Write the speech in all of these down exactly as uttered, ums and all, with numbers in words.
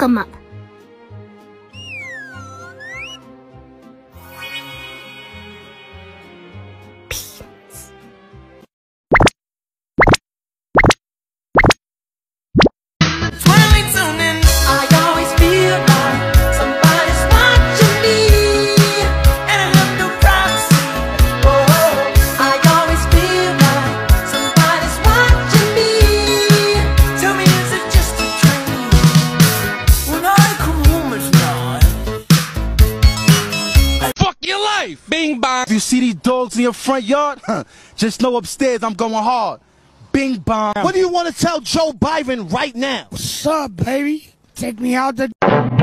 잠깐만. Bing bong. If you see these dogs in your front yard, huh, just know upstairs I'm going hard. Bing bong. What do you want to tell Joe Biden right now? What's up, baby? Take me out the...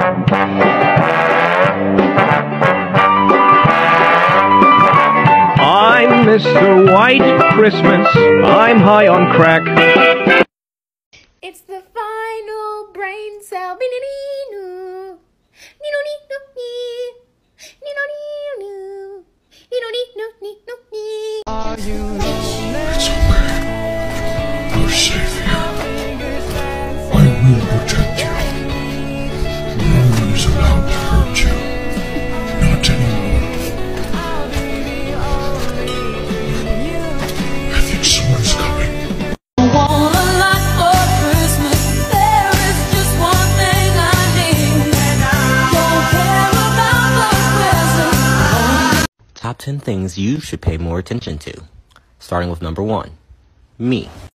I'm Mister White Christmas. I'm high on crack. It's the final brain cell. Are you It's okay. You're safe here. I will protect you. No one is allowed to hurt you. Not anymore. I think someone's coming. Top ten things you should pay more attention to. Starting with number one, me.